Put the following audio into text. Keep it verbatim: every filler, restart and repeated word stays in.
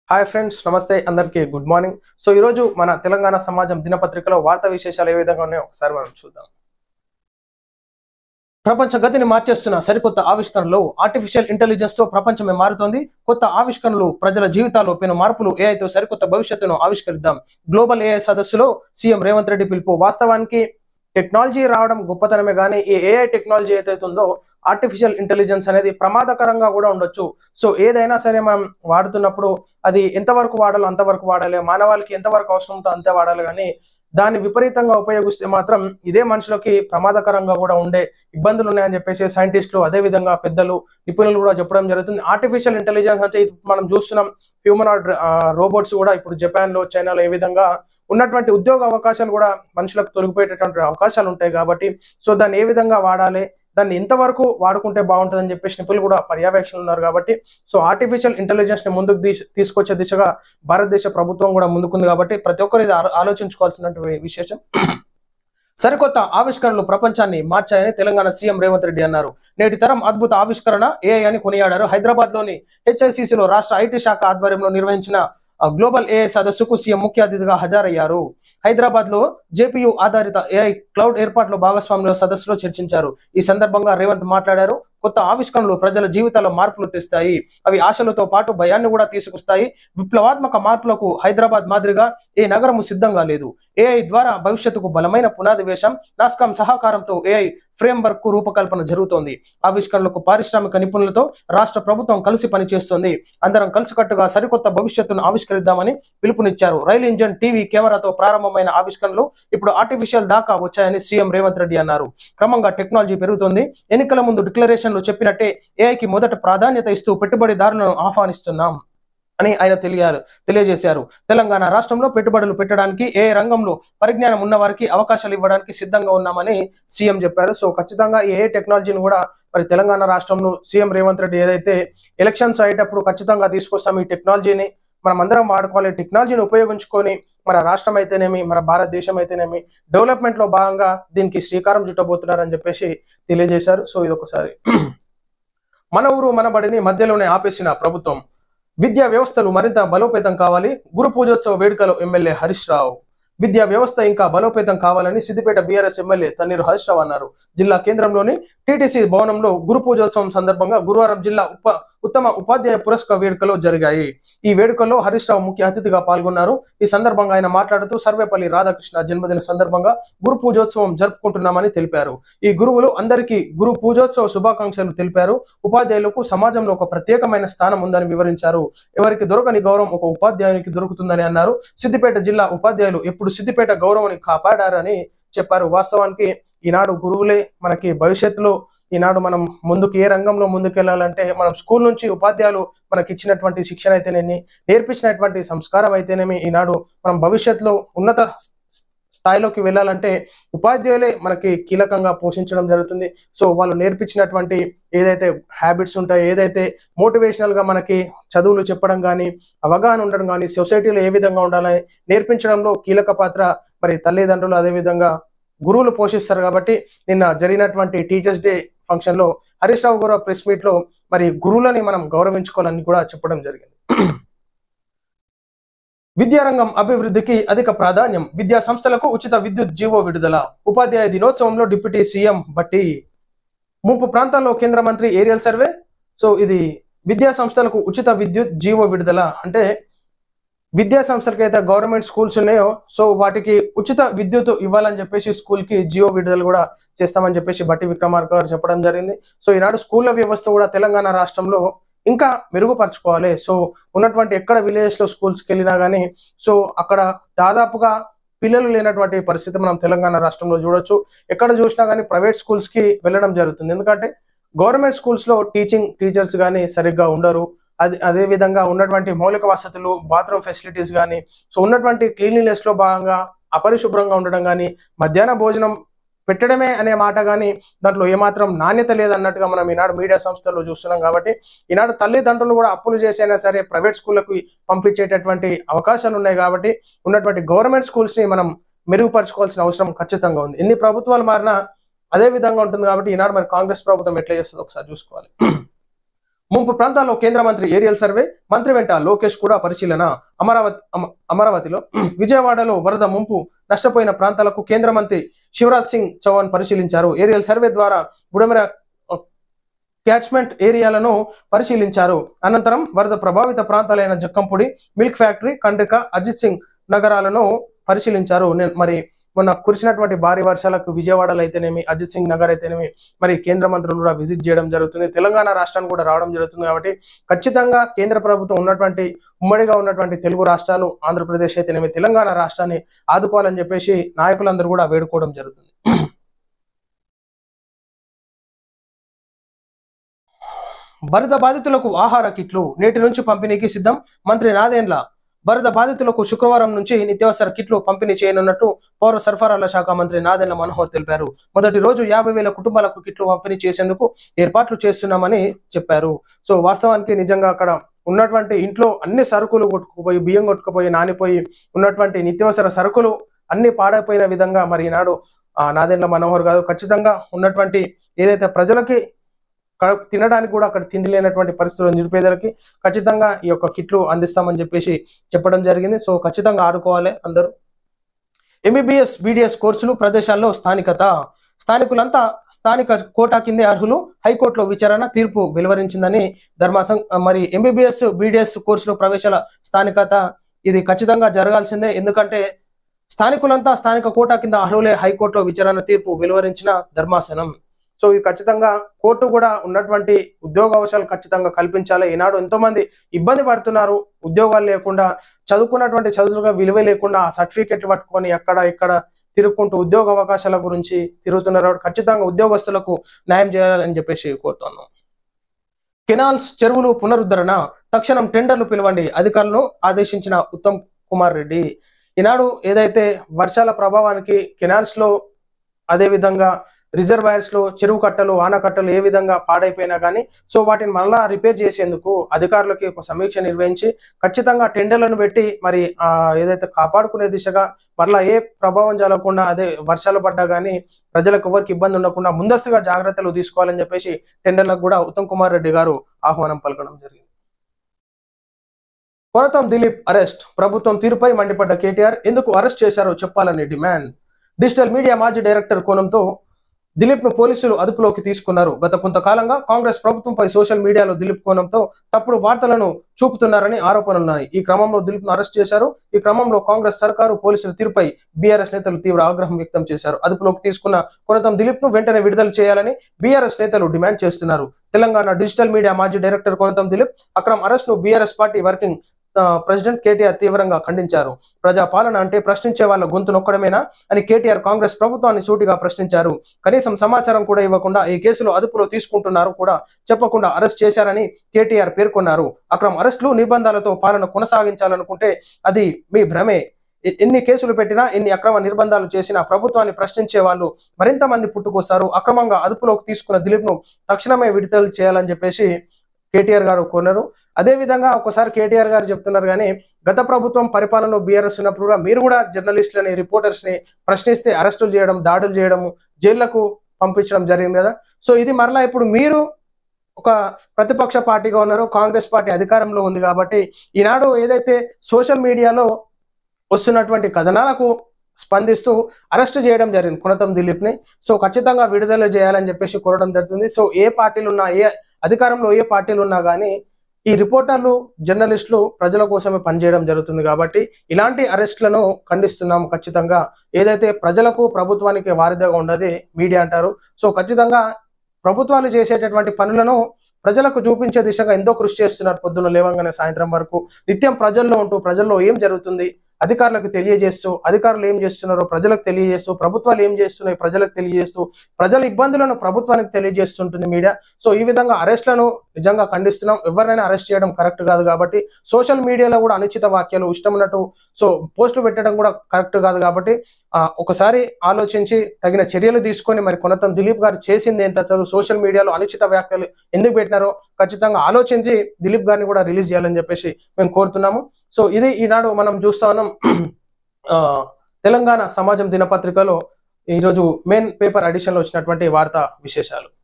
Hi friends, నమస్తే అందరికీ good morning. So ఈరోజు మన తెలంగాణ సమాజం దినపత్రికలో వార్తా విశేషాలు ఏ విధంగా ఉన్నాయో ఒకసారి మనం చూద్దాం. ప్రపంచ గతిని మార్చేస్తున్న సరికొత్త ఆవిష్కరణలు. ఆర్టిఫిషియల్ ఇంటెలిజెన్స్ తో ప్రపంచమే మారుతోంది. కొత్త ఆవిష్కరణలు, ప్రజల జీవితాల్లో పెను మార్పులు. ఏఐతో సరికొత్త భవిష్యత్తును ఆవిష్కరిద్దాం. గ్లోబల్ ఏఐ సదస్సులో సీఎం రేవంత్ రెడ్డి పిలుపు. వాస్తవానికి టెక్నాలజీ రావడం గొప్పతనమే, కానీ ఈ ఏఐ టెక్నాలజీ ఏదైతే ఉందో ఆర్టిఫిషియల్ ఇంటెలిజెన్స్ అనేది ప్రమాదకరంగా కూడా ఉండొచ్చు. సో ఏదైనా సరే మనం వాడుతున్నప్పుడు అది ఎంతవరకు వాడాలో అంతవరకు వాడాలి, మానవాళికి ఎంతవరకు అవసరం ఉందో అంతే వాడాలి. కానీ దాన్ని విపరీతంగా ఉపయోగిస్తే మాత్రం ఇదే మనుషులకి ప్రమాదకరంగా కూడా ఉండే ఇబ్బందులు ఉన్నాయని చెప్పేసి సైంటిస్టులు, అదే విధంగా పెద్దలు, నిపుణులు కూడా చెప్పడం జరుగుతుంది. ఆర్టిఫిషియల్ ఇంటెలిజెన్స్ అంటే మనం చూస్తున్నాం, హ్యూమనాయిడ్ రోబోట్స్ కూడా ఇప్పుడు జపాన్ లో, చైనాలో ఏ విధంగా ఉన్నటువంటి ఉద్యోగ అవకాశాలు కూడా మనుషులకు తొలగిపోయేటటువంటి అవకాశాలు ఉంటాయి. కాబట్టి సో దాన్ని ఏ విధంగా వాడాలి, దాన్ని ఎంతవరకు వాడుకుంటే బాగుంటుందని చెప్పేసి నిపుణులు కూడా పర్యవేక్షణలు ఉన్నారు. కాబట్టి సో ఆర్టిఫిషియల్ ఇంటెలిజెన్స్ ని ముందుకు తీసుకొచ్చే దిశగా భారతదేశ ప్రభుత్వం కూడా ముందుకుంది. కాబట్టి ప్రతి ఒక్కరు ఇది ఆలోచించుకోవాల్సినటువంటి విశేషం. సరికొత్త ఆవిష్కరణలు ప్రపంచాన్ని మార్చాయని తెలంగాణ సీఎం రేవంత్ రెడ్డి అన్నారు. నేటి తరం అద్భుత ఆవిష్కరణ ఏఐ అని కొనియాడారు. హైదరాబాద్ లోని హెచ్ఐసిసిలో రాష్ట్ర ఐటీ శాఖ ఆధ్వర్యంలో నిర్వహించిన గ్లోబల్ ఏఐ సదస్సుకు సీఎం ముఖ్య అతిథిగా హాజరయ్యారు. హైదరాబాద్ లో జేపీయూ ఆధారిత ఏఐ క్లౌడ్ ఏర్పాట్లో భాగస్వామ్యుల సదస్సులో చర్చించారు. ఈ సందర్భంగా రేవంత్ మాట్లాడారు. కొత్త ఆవిష్కరణలు ప్రజల జీవితాల్లో మార్పులు తెస్తాయి. అవి ఆశలతో పాటు భయాన్ని కూడా తీసుకొస్తాయి. విప్లవాత్మక మార్పులకు హైదరాబాద్ మాదిరిగా ఏ నగరము సిద్ధంగా లేదు. ఏఐ ద్వారా భవిష్యత్తుకు బలమైన పునాది వేశాం. నాస్కాం సహకారంతో ఏఐ ఫ్రేమ్ వర్క్ కు రూపకల్పన జరుగుతోంది. ఆవిష్కరణలకు పారిశ్రామిక నిపుణులతో రాష్ట్ర ప్రభుత్వం కలిసి పనిచేస్తోంది. అందరం కలిసికట్టుగా సరికొత్త భవిష్యత్తును ఆవిష్కరిద్దామని పిలుపునిచ్చారు. రైలు ఇంజన్, టీవీ కెమెరాతో ప్రారంభమైన ఆవిష్కరణలు ఇప్పుడు ఆర్టిఫిషియల్ దాకా వచ్చాయని సీఎం రేవంత్ రెడ్డి అన్నారు. క్రమంగా టెక్నాలజీ పెరుగుతోంది. ఎన్నికల ముందు డిక్లరేషన్ చెప్పినట్టే ఏఐకి మొదట ప్రాధాన్యత ఇస్తూ పెట్టుబడిదారులను ఆహ్వానిస్తున్నాం అని ఆయన తెలియారు తెలియజేశారు. తెలంగాణ రాష్ట్రంలో పెట్టుబడులు పెట్టడానికి ఏ రంగంలో పరిజ్ఞానం ఉన్న వారికి అవకాశాలు ఇవ్వడానికి సిద్ధంగా ఉన్నామని సీఎం చెప్పారు. సో ఖచ్చితంగా ఏ టెక్నాలజీని కూడా మరి తెలంగాణ రాష్ట్రంలో సీఎం రేవంత్ రెడ్డి ఏదైతే ఎలక్షన్స్ అయ్యేటప్పుడు ఖచ్చితంగా తీసుకొస్తాం, ఈ టెక్నాలజీని మనం అందరం వాడుకోవాలి, టెక్నాలజీని ఉపయోగించుకొని మన రాష్ట్రం అయితేనేమి, మన భారతదేశం అయితేనేమి డెవలప్మెంట్ లో భాగంగా దీనికి శ్రీకారం చుట్టబోతున్నారని చెప్పేసి తెలియజేశారు. సో ఇది ఒకసారి మన ఊరు మన బడిని మధ్యలోనే ఆపేసిన ప్రభుత్వం. విద్యా వ్యవస్థలు మరింత బలోపేతం కావాలి. గురు పూజోత్సవ వేడుకలో ఎమ్మెల్యే హరీష్ రావు. విద్యా వ్యవస్థ ఇంకా బలోపేతం కావాలని సిద్దిపేట బీఆర్ఎస్ ఎమ్మెల్యే తన్నీరు హరీష్ రావు అన్నారు. జిల్లా కేంద్రంలోని టీటీసీ భవనంలో గురు పూజోత్సవం సందర్భంగా గురువారం జిల్లా ఉప ఉత్తమ ఉపాధ్యాయ పురస్కార వేడుకలు జరిగాయి. ఈ వేడుకల్లో హరీష్ రావు ముఖ్య అతిథిగా పాల్గొన్నారు. ఈ సందర్భంగా ఆయన మాట్లాడుతూ సర్వేపల్లి రాధాకృష్ణ జన్మదిన సందర్భంగా గురు పూజోత్సవం జరుపుకుంటున్నామని తెలిపారు. ఈ గురువులు అందరికీ గురు పూజోత్సవ శుభాకాంక్షలు తెలిపారు. ఉపాధ్యాయులకు సమాజంలో ఒక ప్రత్యేకమైన స్థానం ఉందని వివరించారు. ఎవరికి దొరకని గౌరవం ఒక ఉపాధ్యాయునికి దొరుకుతుందని అన్నారు. సిద్దిపేట జిల్లా ఉపాధ్యాయులు ఎప్పుడు సిద్దిపేట గౌరవాన్ని కాపాడారని చెప్పారు. వాస్తవానికి ఈనాడు గురువులే మనకి భవిష్యత్తులో, ఈనాడు మనం ముందుకు ఏ రంగంలో ముందుకెళ్లాలంటే మనం స్కూల్ నుంచి ఉపాధ్యాయులు మనకి ఇచ్చినటువంటి శిక్షణ అయితేనేమి, నేర్పించినటువంటి సంస్కారం అయితేనేమి, ఈనాడు మనం భవిష్యత్తులో ఉన్నత స్థాయిలోకి వెళ్ళాలంటే ఉపాధ్యాయులే మనకి కీలకంగా పోషించడం జరుగుతుంది. సో వాళ్ళు నేర్పించినటువంటి ఏదైతే హ్యాబిట్స్ ఉంటాయో, ఏదైతే మోటివేషనల్ గా మనకి చదువులు చెప్పడం కానీ, అవగాహన ఉండడం కానీ, సొసైటీలో ఏ విధంగా ఉండాలని నేర్పించడంలో కీలక పాత్ర మరి తల్లిదండ్రులు, అదేవిధంగా గురువులు పోషిస్తారు. కాబట్టి నిన్న జరిగినటువంటి టీచర్స్ డే ఫంక్షన్ లో హరీష్ రావు గారు ప్రెస్ మీట్ లో మరి గురువులని మనం గౌరవించుకోవాలని కూడా చెప్పడం జరిగింది. విద్యారంగం అభివృద్ధికి అధిక ప్రాధాన్యం. విద్యా సంస్థలకు ఉచిత విద్యుత్ జీవో విడుదల. ఉపాధ్యాయ దినోత్సవంలో డిప్యూటీ సీఎం భట్టి. ముంపు ప్రాంతాల్లో కేంద్ర మంత్రి ఏరియల్ సర్వే. సో ఇది విద్యా సంస్థలకు ఉచిత విద్యుత్ జీవో విడుదల అంటే విద్యా సంస్థలకి అయితే గవర్నమెంట్ స్కూల్స్ ఉన్నాయో సో వాటికి ఉచిత విద్యుత్ ఇవ్వాలని చెప్పేసి స్కూల్ కి జియో విడుదల కూడా చేస్తామని చెప్పేసి బట్టి విక్రమార్క గారు చెప్పడం జరిగింది. సో ఈనాడు స్కూళ్ళ వ్యవస్థ కూడా తెలంగాణ రాష్ట్రంలో ఇంకా మెరుగుపరచుకోవాలి. సో ఉన్నటువంటి ఎక్కడ విలేజెస్ లో స్కూల్స్కి వెళ్ళినా కానీ సో అక్కడ దాదాపుగా పిల్లలు లేనటువంటి పరిస్థితి మనం తెలంగాణ రాష్ట్రంలో చూడొచ్చు. ఎక్కడ చూసినా కానీ ప్రైవేట్ స్కూల్స్ కి వెళ్ళడం జరుగుతుంది. ఎందుకంటే గవర్నమెంట్ స్కూల్స్ లో టీచింగ్ టీచర్స్ కానీ సరిగ్గా ఉండరు. అది అదే విధంగా ఉన్నటువంటి మౌలిక వసతులు, బాత్రూమ్ ఫెసిలిటీస్ కానీ, సో ఉన్నటువంటి క్లీన్లీనెస్ లో భాగంగా అపరిశుభ్రంగా ఉండడం కానీ, మధ్యాహ్న భోజనం పెట్టడమే అనే మాట కానీ దాంట్లో ఏమాత్రం నాణ్యత లేదన్నట్టుగా మనం ఈనాడు మీడియా సంస్థల్లో చూస్తున్నాం. కాబట్టి ఈనాడు తల్లిదండ్రులు కూడా అప్పులు చేసైనా సరే ప్రైవేట్ స్కూళ్ళకు పంపించేటటువంటి అవకాశాలు ఉన్నాయి. కాబట్టి ఉన్నటువంటి గవర్నమెంట్ స్కూల్స్ ని మనం మెరుగుపరచుకోవాల్సిన అవసరం ఖచ్చితంగా ఉంది. ఎన్ని ప్రభుత్వాలు మారినా అదే విధంగా ఉంటుంది. కాబట్టి ఈనాడు మరి కాంగ్రెస్ ప్రభుత్వం ఎట్లా చేస్తుందో ఒకసారి చూసుకోవాలి. ముంపు ప్రాంతాల్లో కేంద్ర మంత్రి ఏరియల్ సర్వే, మంత్రి వెంట లోకేష్ కూడా పరిశీలన. అమరావతి అమరావతిలో విజయవాడలో వరద ముంపు నష్టపోయిన ప్రాంతాలకు కేంద్ర మంత్రి శివరాజ్ సింగ్ చౌహాన్ పరిశీలించారు. ఏరియల్ సర్వే ద్వారా బుడమెర క్యాచ్మెంట్ ఏరియాలను పరిశీలించారు. అనంతరం వరద ప్రభావిత ప్రాంతాలైన జక్కంపూడి, మిల్క్ ఫ్యాక్టరీ, కండ్రిక, అజిత్ సింగ్ నగరాలను పరిశీలించారు. మరి మొన్న కురిసినటువంటి భారీ వర్షాలకు విజయవాడలో అయితేనేమి, అజిత్ సింగ్ నగర్ అయితేనేమి మరి కేంద్ర మంత్రులు కూడా విజిట్ చేయడం జరుగుతుంది. తెలంగాణ రాష్ట్రానికి కూడా రావడం జరుగుతుంది. కాబట్టి ఖచ్చితంగా కేంద్ర ప్రభుత్వం ఉన్నటువంటి ఉమ్మడిగా ఉన్నటువంటి తెలుగు రాష్ట్రాలు, ఆంధ్రప్రదేశ్ అయితేనేమి, తెలంగాణ రాష్ట్రాన్ని ఆదుకోవాలని చెప్పేసి నాయకులందరూ కూడా వేడుకోవడం జరుగుతుంది. వరద బాధితులకు ఆహార కిట్లు నేటి నుంచి పంపిణీకి సిద్ధం. మంత్రి నాదెండ్ల వరద బాధితులకు శుక్రవారం నుంచి నిత్యావసర కిట్లు పంపిణీ చేయనున్నట్టు పౌర సరఫరాల శాఖ మంత్రి నాదెండ్ల మనోహర్ తెలిపారు. మొదటి రోజు యాభై వేల కుటుంబాలకు కిట్లు పంపిణీ చేసేందుకు ఏర్పాట్లు చేస్తున్నామని చెప్పారు. సో వాస్తవానికి నిజంగా అక్కడ ఉన్నటువంటి ఇంట్లో అన్ని సరుకులు కొట్టుకుపోయి, బియ్యం కొట్టుకుపోయి, నానిపోయి ఉన్నటువంటి నిత్యావసర సరుకులు అన్ని పాడైపోయిన విధంగా మరి ఈనాడు ఆ నాదెండ్ల మనోహర్ గారు ఖచ్చితంగా ఉన్నటువంటి ఏదైతే ప్రజలకి తినడానికి కూడా అక్కడ తిండి లేనటువంటి పరిస్థితుల్లో నిరుపేదలకి ఖచ్చితంగా ఈ యొక్క కిట్లు అందిస్తామని చెప్పేసి చెప్పడం జరిగింది. సో ఖచ్చితంగా ఆడుకోవాలి అందరూ. ఎంబీబీఎస్ బీడీఎస్ కోర్సులు ప్రదేశాల్లో స్థానికత. స్థానికులంతా స్థానిక కోటా కిందే అర్హులు. హైకోర్టులో విచారణ తీర్పు వెలువరించిందని ధర్మాసం. మరి ఎంబీబీఎస్ బీడీఎస్ కోర్సులు ప్రవేశాల స్థానికత ఇది ఖచ్చితంగా జరగాల్సిందే. ఎందుకంటే స్థానికులంతా స్థానిక కోటా కింద అర్హులే. హైకోర్టులో విచారణ తీర్పు వెలువరించిన ధర్మాసనం. సో ఇది ఖచ్చితంగా కోర్టు కూడా ఉన్నటువంటి ఉద్యోగ అవకాశాలు ఖచ్చితంగా కల్పించాలి. ఈనాడు ఎంతో మంది ఇబ్బంది పడుతున్నారు. ఉద్యోగాలు లేకుండా, చదువుకున్నటువంటి చదువులుగా విలువ లేకుండా ఆ సర్టిఫికెట్లు పట్టుకొని ఎక్కడ ఇక్కడ తిరుగుకుంటూ ఉద్యోగ అవకాశాల గురించి తిరుగుతున్నారు. ఖచ్చితంగా ఉద్యోగస్తులకు న్యాయం చేయాలని చెప్పేసి కోరుతున్నాం. కెనాల్స్, చెరువులు పునరుద్ధరణ తక్షణం టెండర్లు పిలవండి అధికారులను ఆదేశించిన ఉత్తమ్ కుమార్ రెడ్డి. ఈనాడు ఏదైతే వర్షాల ప్రభావానికి కెనాల్స్ లో, అదేవిధంగా రిజర్వాయర్స్ లో చెరువు కట్టలు, ఆనకట్టలు ఏ విధంగా పాడైపోయినా కానీ సో వాటిని మళ్ళా రిపేర్ చేసేందుకు అధికారులకి ఒక సమీక్ష నిర్వహించి ఖచ్చితంగా టెండర్లను పెట్టి మరి ఆ ఏదైతే కాపాడుకునే దిశగా మళ్ళా ఏ ప్రభావం జరగకుండా, అదే వర్షాలు పడ్డా కానీ ప్రజలకు ఎవరికి ఇబ్బంది ఉండకుండా ముందస్తుగా జాగ్రత్తలు తీసుకోవాలని చెప్పేసి టెండర్లకు కూడా ఉత్తమ్ కుమార్ రెడ్డి గారు ఆహ్వానం పలకడం జరిగింది. కొనతం దిలీప్ అరెస్ట్. ప్రభుత్వం తీరుపై మండిపడ్డ కేటీఆర్ ఎందుకు అరెస్ట్ చేశారో చెప్పాలని డిమాండ్. డిజిటల్ మీడియా మాజీ డైరెక్టర్ కోణంతో దిలీప్ ను పోలీసులు అదుపులోకి తీసుకున్నారు. గత కొంతకాలంగా కాంగ్రెస్ ప్రభుత్వంపై సోషల్ మీడియాలో దిలీప్ కోణంతో తప్పుడు వార్తలను చూపుతున్నారని ఆరోపణలున్నాయి. ఈ క్రమంలో దిలీప్ ను అరెస్ట్ చేశారు. ఈ క్రమంలో కాంగ్రెస్ సర్కారు, పోలీసుల తీరుపై బీఆర్ఎస్ నేతలు తీవ్ర ఆగ్రహం వ్యక్తం చేశారు. అదుపులోకి తీసుకున్న కొనతం దిలీప్ ను వెంటనే విడుదల చేయాలని బీఆర్ఎస్ నేతలు డిమాండ్ చేస్తున్నారు. తెలంగాణ డిజిటల్ మీడియా మాజీ డైరెక్టర్ కొనతం దిలీప్ అక్రమ్ అరెస్ట్ ను BRS party working president KTR తీవ్రంగా ఖండించారు. ప్రజా పాలన అంటే ప్రశ్నించే వాళ్ళ గొంతు నొక్కడమేనా అని కేటీఆర్ కాంగ్రెస్ ప్రభుత్వాన్ని సూటిగా ప్రశ్నించారు. కనీసం సమాచారం కూడా ఇవ్వకుండా ఈ కేసులో అదుపులో తీసుకుంటున్నారు కూడా చెప్పకుండా అరెస్ట్ చేశారని కేటీఆర్ పేర్కొన్నారు. అక్రమ్ అరెస్టులు, నిర్బంధాలతో పాలన కొనసాగించాలనుకుంటే అది మీ భ్రమే. ఎన్ని కేసులు పెట్టినా, ఎన్ని అక్రమ నిర్బంధాలు చేసినా ప్రభుత్వాన్ని ప్రశ్నించే వాళ్ళు మరింత మంది పుట్టుకొస్తారు. అక్రమంగా అదుపులోకి తీసుకున్న దిలీప్ ను తక్షణమే విడుదల చేయాలని చెప్పేసి కేటీఆర్ గారు కోరారు. అదే విధంగా ఒకసారి కేటీఆర్ గారు చెప్తున్నారు కానీ గత ప్రభుత్వం పరిపాలనలో బీఆర్ఎస్ ఉన్నప్పుడు కూడా మీరు కూడా జర్నలిస్టులని, రిపోర్టర్స్ ని ప్రశ్నిస్తే అరెస్టులు చేయడం, దాడులు చేయడం, జైళ్లకు పంపించడం జరిగింది కదా. సో ఇది మరలా ఇప్పుడు మీరు ఒక ప్రతిపక్ష పార్టీగా ఉన్నారు, కాంగ్రెస్ పార్టీ అధికారంలో ఉంది కాబట్టి ఈనాడు ఏదైతే సోషల్ మీడియాలో వస్తున్నటువంటి కథనాలకు స్పందిస్తూ అరెస్ట్ చేయడం జరిగింది కొనతం దిలీప్ ని. సో ఖచ్చితంగా విడుదల చేయాలని చెప్పేసి కోరడం జరుగుతుంది. సో ఏ పార్టీలు ఉన్నా, ఏ అధికారంలో ఏ పార్టీలు ఉన్నా కానీ ఈ రిపోర్టర్లు, జర్నలిస్టులు ప్రజల కోసమే పనిచేయడం జరుగుతుంది కాబట్టి ఇలాంటి అరెస్టులను ఖండిస్తున్నాము. ఖచ్చితంగా ఏదైతే ప్రజలకు, ప్రభుత్వానికి వారిదిగా ఉండదు మీడియా అంటారు. సో ఖచ్చితంగా ప్రభుత్వాలు చేసేటటువంటి పనులను ప్రజలకు చూపించే దిశగా ఎంతో కృషి చేస్తున్నారు. పొద్దున్న లేవంగానే సాయంత్రం వరకు నిత్యం ప్రజల్లో ఉంటూ ప్రజల్లో ఏం జరుగుతుంది అధికారులకు తెలియజేస్తూ, అధికారులు ఏం చేస్తున్నారో ప్రజలకు తెలియజేస్తూ, ప్రభుత్వాలు ఏం చేస్తున్నాయి ప్రజలకు తెలియజేస్తూ, ప్రజల ఇబ్బందులను ప్రభుత్వానికి తెలియజేస్తుంటుంది మీడియా. సో ఈ విధంగా అరెస్టులను నిజంగా ఖండిస్తున్నాం. ఎవరినైనా అరెస్ట్ చేయడం కరెక్ట్ కాదు కాబట్టి సోషల్ మీడియాలో కూడా అనుచిత వాక్యాలు, ఇష్టం ఉన్నట్టు సో పోస్టులు పెట్టడం కూడా కరెక్ట్ కాదు కాబట్టి ఒకసారి ఆలోచించి తగిన చర్యలు తీసుకొని మరి కొనతం దిలీప్ గారు చేసింది ఎంత, చదువు సోషల్ మీడియాలో అనుచిత వ్యాఖ్యలు ఎందుకు పెట్టినారో ఖచ్చితంగా ఆలోచించి దిలీప్ గారిని కూడా రిలీజ్ చేయాలని చెప్పేసి మేము కోరుతున్నాము. సో ఇది ఈనాడు మనం చూస్తా ఉన్నాం. తెలంగాణ సమాజం దినపత్రికలో ఈరోజు మెయిన్ పేపర్ ఎడిషన్ లో వచ్చినటువంటి వార్తా విశేషాలు.